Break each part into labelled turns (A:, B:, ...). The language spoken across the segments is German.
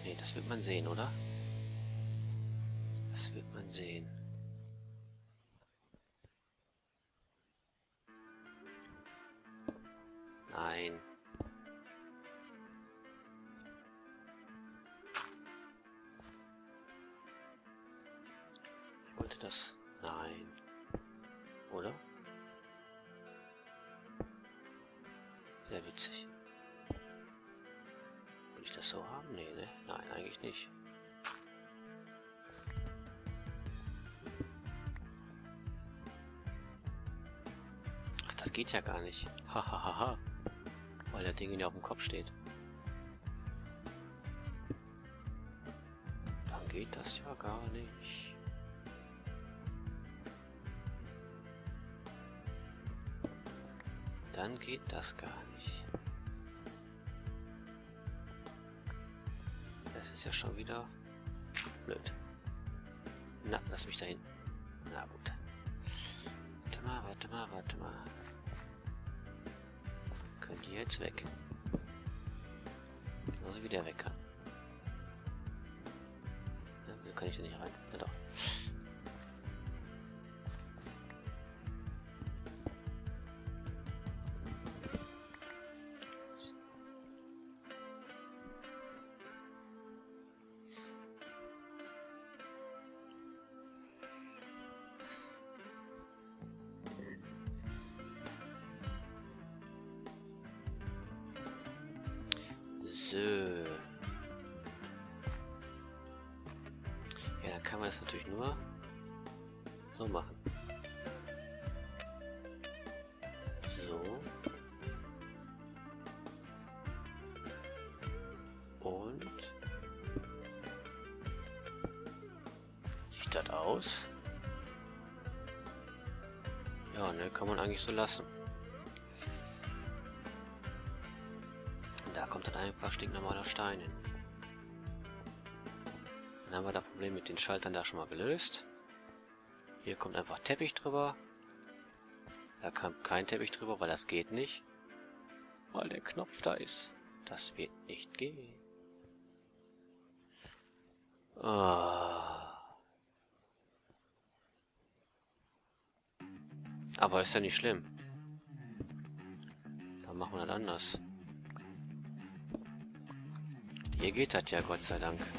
A: Nee, das wird man sehen, oder? Das wird man sehen. Nein. Ich wollte das... Nein. Oder? Sehr witzig. Will ich das so haben? Nee, ne? Nein, eigentlich nicht. Ach, das geht ja gar nicht. Hahaha. Weil der Ding ja auf dem Kopf steht. Dann geht das ja gar nicht. Dann geht das gar nicht. Das ist ja schon wieder blöd. Na, lass mich da hin. Na gut. Warte mal, warte mal, warte mal. Können die jetzt weg? Genauso wie der weg kann. Ja, kann ich da nicht rein? Ja doch. So. Ja, dann kann man das natürlich nur so machen. So. Und sieht das aus? Ja, ne, kann man eigentlich so lassen. Da kommt dann einfach stinknormaler Stein hin. Dann haben wir das Problem mit den Schaltern da schon mal gelöst. Hier kommt einfach Teppich drüber. Da kommt kein Teppich drüber, weil das geht nicht. Weil der Knopf da ist. Das wird nicht gehen. Ah. Aber ist ja nicht schlimm. Dann machen wir das anders. Hier geht das ja, Gott sei Dank.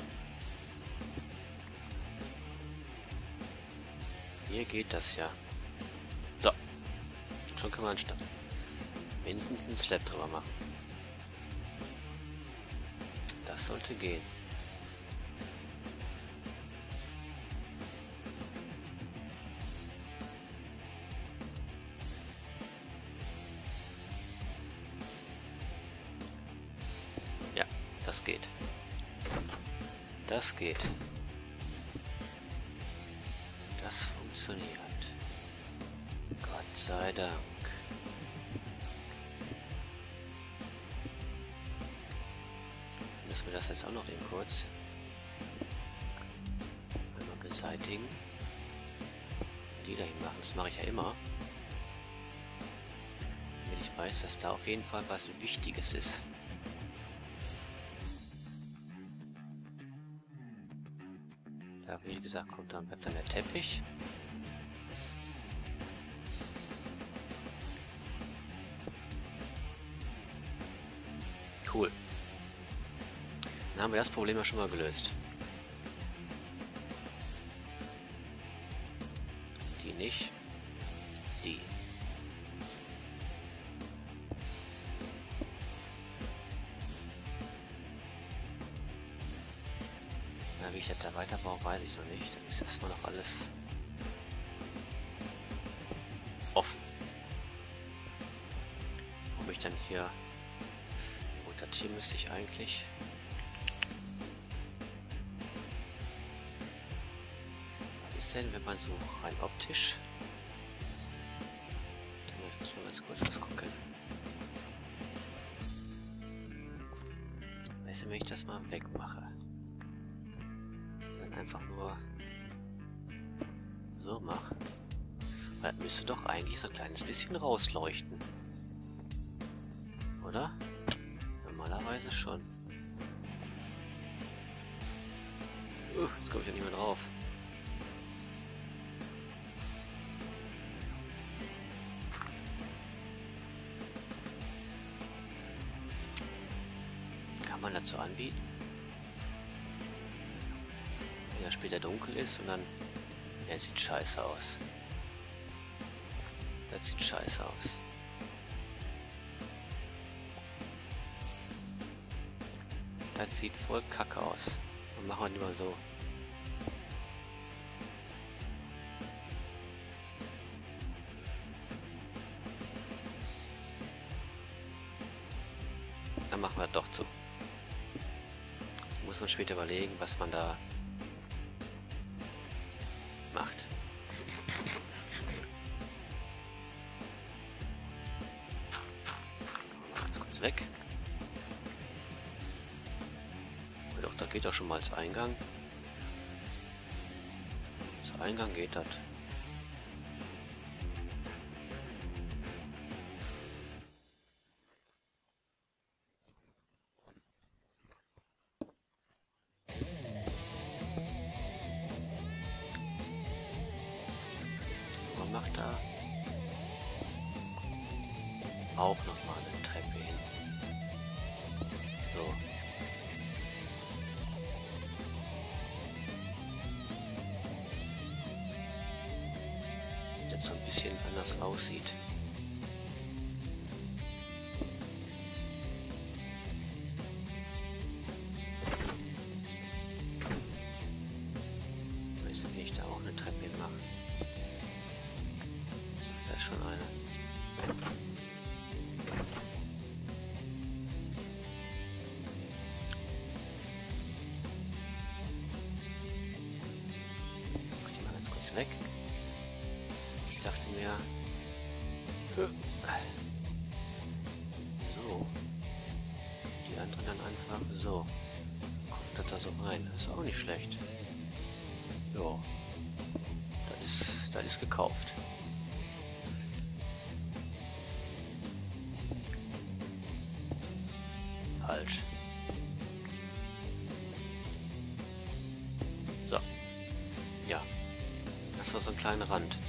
A: Hier geht das ja. So. Schon können wir anstatt mindestens einen Slab drüber machen. Das sollte gehen. Ja, das geht. Das geht. Das funktioniert. Gott sei Dank. Müssen wir das jetzt auch noch eben kurz einmal beseitigen. Die dahin machen. Das mache ich ja immer. Damit ich weiß, dass da auf jeden Fall was Wichtiges ist. Da, wie gesagt, kommt dann, bleibt dann der Teppich. Cool. Dann haben wir das Problem ja schon mal gelöst. Die nicht. Die. Na, wie ich jetzt da weiterbaue, weiß ich noch nicht. Dann ist erstmal noch alles offen. Ob ich dann hier... Gut, das hier müsste ich eigentlich... Was ist denn, wenn man so rein optisch... Ich muss mal ganz kurz was gucken. Weißt du, wenn ich das mal wegmache? Dann einfach nur so mache. Weil das müsste doch eigentlich so ein kleines bisschen rausleuchten. Oder? Normalerweise schon. Jetzt komme ich ja nicht mehr drauf. Kann man dazu anbieten? Wenn er später dunkel ist und dann... Ja, das sieht scheiße aus. Das sieht scheiße aus. Das sieht voll kacke aus. Und machen wir lieber so. Dann machen wir das doch zu. Muss man später überlegen, was man da macht. Mal ganz kurz weg. Doch, da geht doch schon mal als Eingang. Als Eingang geht das. Man macht da auch nochmal eine Treppe hin. So. So ein bisschen anders aussieht. Ich weiß nicht, wie ich da auch eine Treppe hinmache. Da ist schon eine. Mach die mal ganz kurz weg. Ich dachte mir, so, die anderen dann einfach so, kommt das da so rein, ist auch nicht schlecht. Ja, das ist gekauft. Falsch. So, ja, das ist so ein kleiner Rand.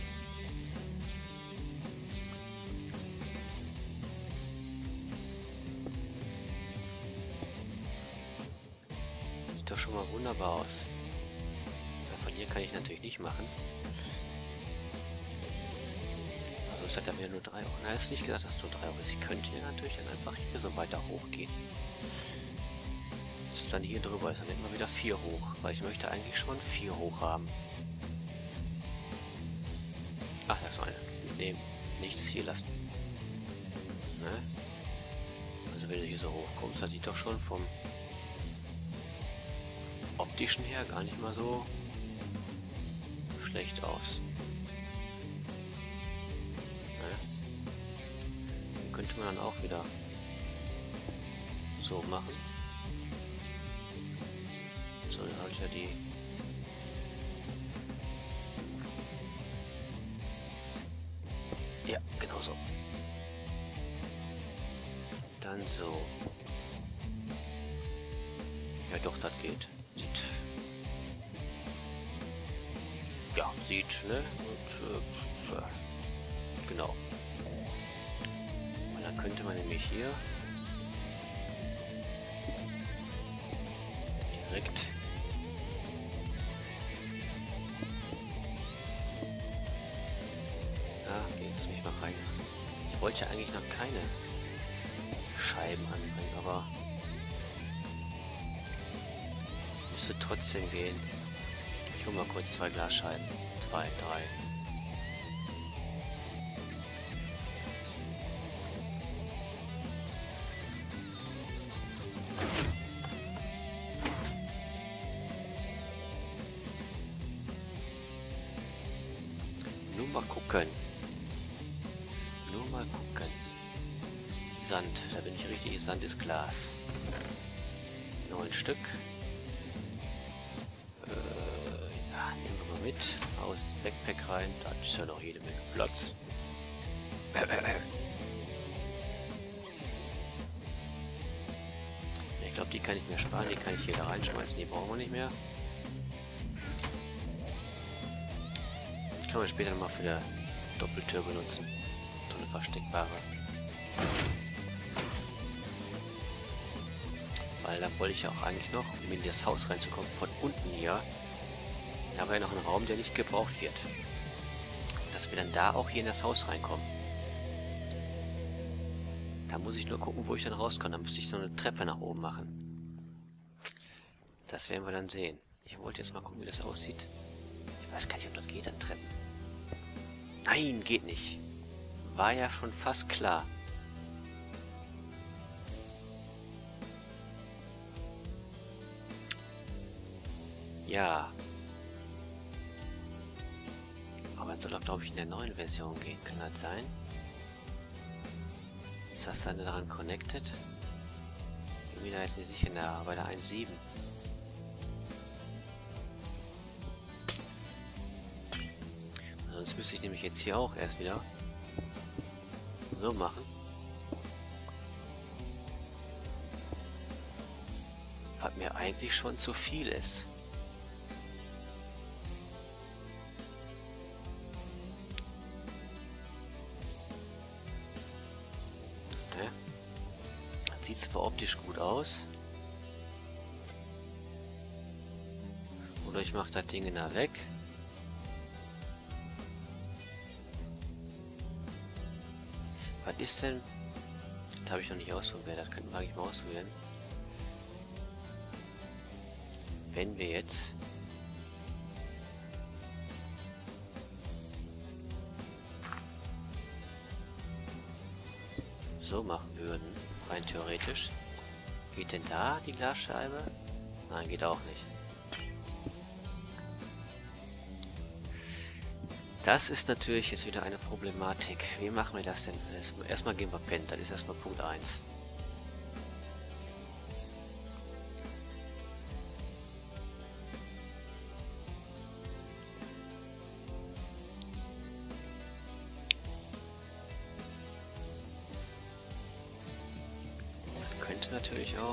A: Doch schon mal wunderbar aus. Von hier kann ich natürlich nicht machen. Also es hat ja wieder nur 3 Euro. Na, es ist nicht gesagt, dass es nur 3 Euro ist. Ich könnte ja natürlich dann einfach hier so weiter hochgehen. Das ist dann hier drüber ist dann immer wieder 4 hoch. Weil ich möchte eigentlich schon 4 hoch haben. Ach, das war eine. Mitnehmen. Nichts hier lassen. Ne? Also wenn du hier so hoch kommst, das sieht doch schon vom optischen her gar nicht mal so schlecht aus. Ne? Den könnte man dann auch wieder so machen. So, dann habe ich ja die ja, genau so. Dann so. Ja doch, das geht. Sieht. Ja, sieht, ne? Und, genau. Und dann könnte man nämlich hier direkt lass mich mal rein. Ich wollte ja eigentlich noch keine Scheiben anbringen, aber müsste trotzdem gehen. Ich hole mal kurz 2 Glasscheiben. 2, 3. Nur mal gucken. Nur mal gucken. Sand, da bin ich richtig. Sand ist Glas. 9 Stück. Ja, nehmen wir mal mit. Aus ins Backpack rein. Da ist ja noch jede Menge Platz. Ich glaube, die kann ich mir sparen. Die kann ich hier da reinschmeißen. Die brauchen wir nicht mehr. Kann man später nochmal für die Doppeltür benutzen. So eine versteckbare. Weil da wollte ich ja auch eigentlich noch, um in das Haus reinzukommen, von unten hier. Da haben wir ja noch einen Raum, der nicht gebraucht wird. Dass wir dann da auch hier in das Haus reinkommen. Da muss ich nur gucken, wo ich dann rauskomme. Da müsste ich so eine Treppe nach oben machen. Das werden wir dann sehen. Ich wollte jetzt mal gucken, wie das aussieht. Ich weiß gar nicht, ob das geht an Treppen. Nein, geht nicht. War ja schon fast klar. Ja. Aber es soll auch, glaube ich, in der neuen Version gehen. Kann das sein? Ist das dann daran connected? Irgendwie da ist nicht sicher, bei der 1.7. Sonst müsste ich nämlich jetzt hier auch erst wieder so machen. Was mir eigentlich schon zu viel ist. Ne? Das sieht zwar optisch gut aus. Oder ich mache das Ding da weg. Was ist denn? Das habe ich noch nicht ausprobiert. Das könnten wir eigentlich mal ausprobieren. Wenn wir jetzt so machen würden, rein theoretisch, geht denn da die Glasscheibe? Nein, geht auch nicht. Das ist natürlich jetzt wieder eine Problematik. Wie machen wir das denn? Erstmal gehen wir pennen, das ist erstmal Punkt 1. Könnte natürlich auch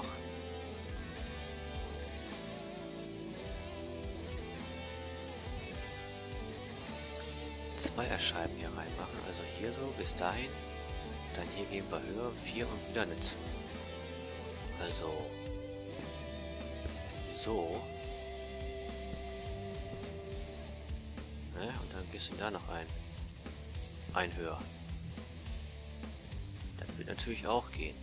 A: Zweierscheiben hier reinmachen, also hier so bis dahin, dann hier gehen wir höher, 4 und wieder eine 2. Also so. Ne? Und dann gehst du da noch ein höher. Das wird natürlich auch gehen.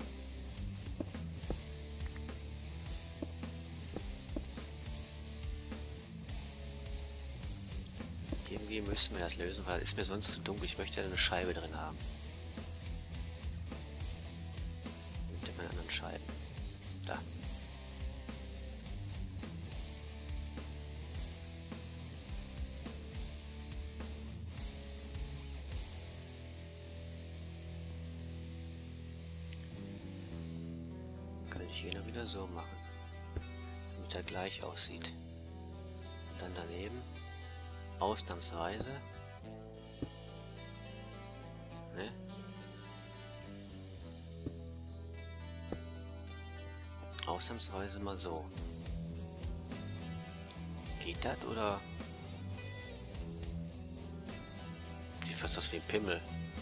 A: Irgendwie müssen wir das lösen, weil es ist mir sonst zu dunkel. Ich möchte ja eine Scheibe drin haben. Mit den anderen Scheiben. Da. Kann ich hier noch wieder so machen. Damit er gleich aussieht. Und dann daneben. Ausnahmsweise. Ne? Ausnahmsweise mal so. Geht das oder? Sieht fast aus wie ein Pimmel.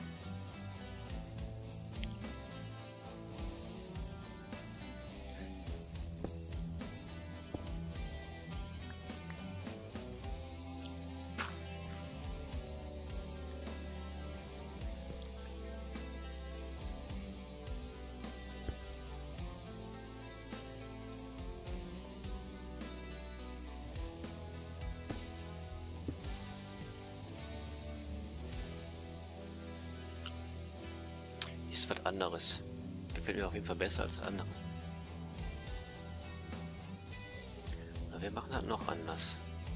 A: Ist was anderes. Gefällt mir auf jeden Fall besser als das andere. Aber wir machen das noch anders.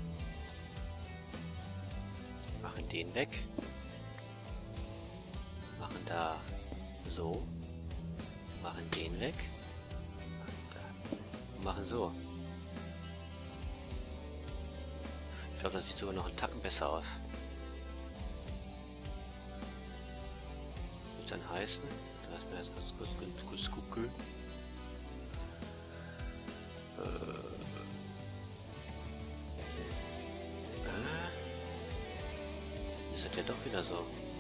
A: Machen den weg. Machen da so. Machen den weg. Und machen so. Ich glaube, das sieht sogar noch einen Tacken besser aus. Dann heißen, lass mir jetzt ganz kurz gucken. ist das ja doch wieder so.